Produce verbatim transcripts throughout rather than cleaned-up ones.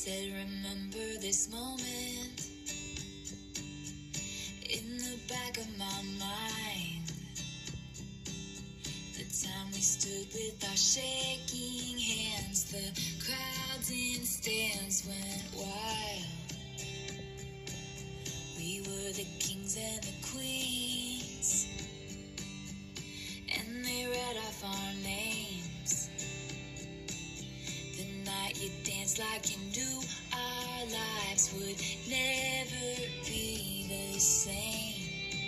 said, remember this moment in the back of my mind. The time we stood with our shaking hands, the crowds in stands went wild. We were the kings and the queens, and they read off our names. The night you danced like you knew our lives would never be the same.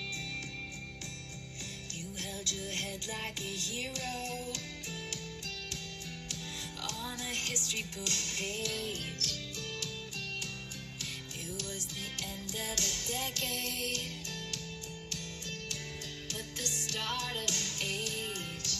You held your head like a hero on a history book page. It was the end of a decade, but the start of an age.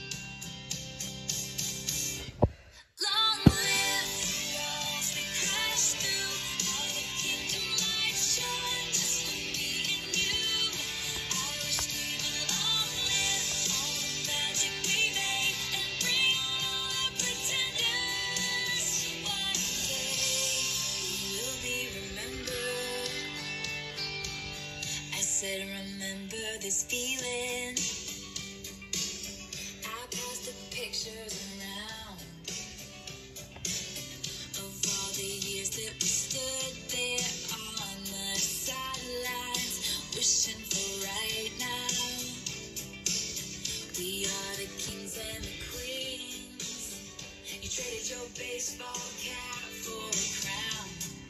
Long live the walls we crashed through, all the kingdom lights shone just for me and you. I wish we would long live all the magic we made and bring on all the pretenders. One day we will be remembered. I said, remember this feeling. I passed the pictures around of all the years that we stood there on the sidelines, wishing for right now. We are the kings and the queens. You traded your baseball cap for a crown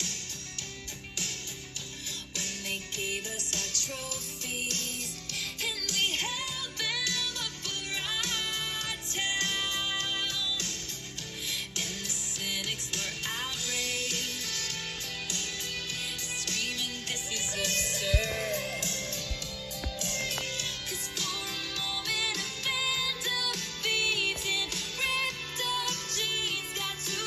when they gave us our trophies, and we held them up for our town. And the cynics were outraged, screaming, this is absurd. 'Cause for a moment a band of thieves in ripped up jeans got to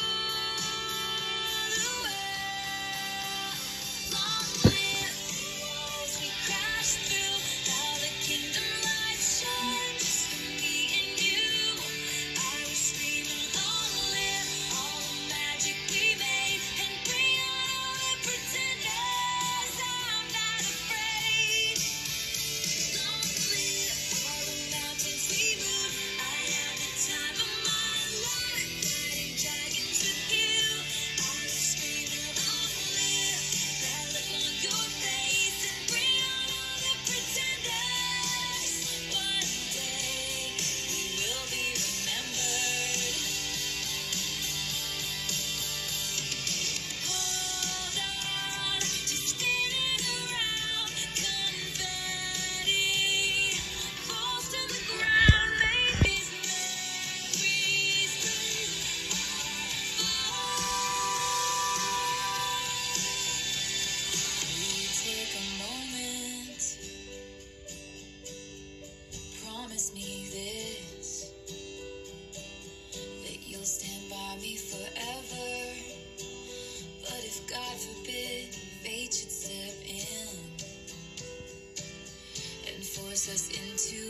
rule the world. Long live the walls we crashed through, how the kingdom lights shone just for me and you. I wish we would long live all the magic we made and bring on all the pretenders. I'm not afraid. Long live all the mountains we moved. I had the time of my life fighting dragons with you. I wish we would long live that look on your face and bring on all the pretenders. One day we will be remembered. Hold on to spinning around, confetti falls to the ground. Make these memories will you take a moment? Promise me this, that you'll stand by me forever. But if God forbid fate should step in and force us into